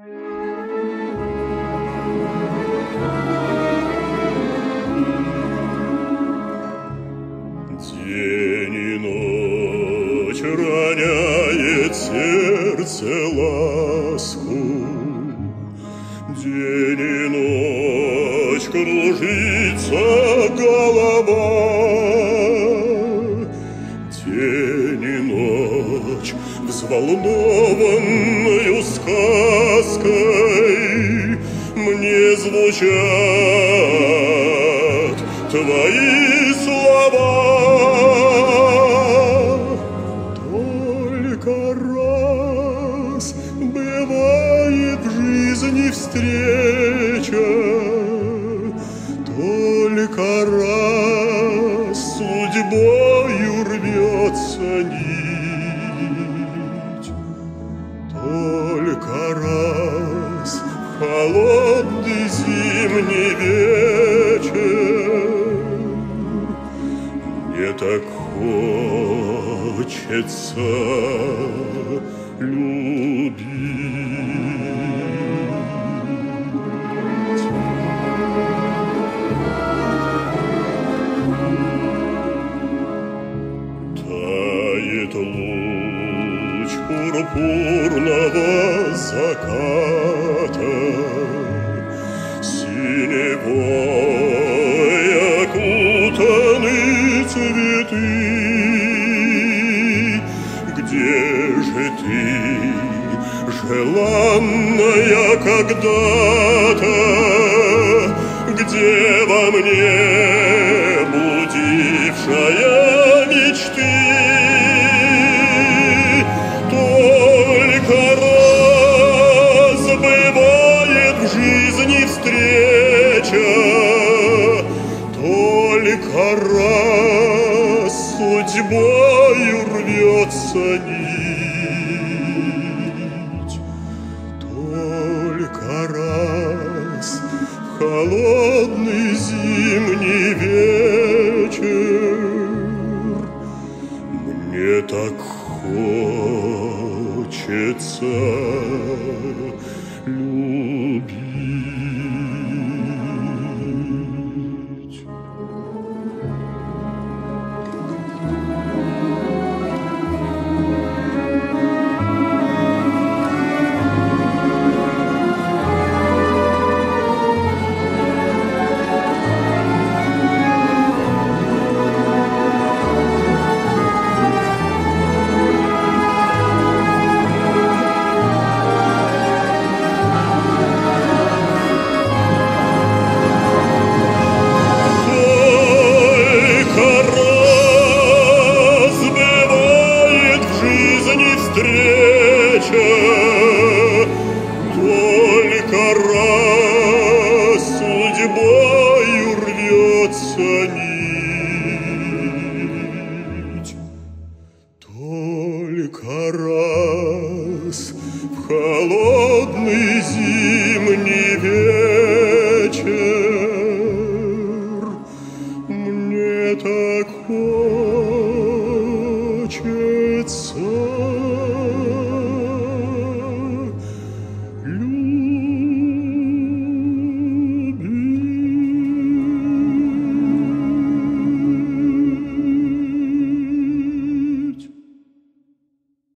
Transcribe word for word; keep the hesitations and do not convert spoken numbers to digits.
День и ночь роняет сердце ласку, день и ночь кружится голова, день и ночь взволнованною сказкой мне звучат твои слова. Только раз бывает в жизни встреча, только раз судьбою рвется нить, только раз холодный зимний вечер мне так хочется любить. Тает луч пурпурного заката, синевой окутаны цветы. Где же ты, желанная когда-то, где во мне будившая мечты? Только раз бывает в жизни встреча, только раз судьбою рвется нить, только раз в холодный зимний вечер мне так хочется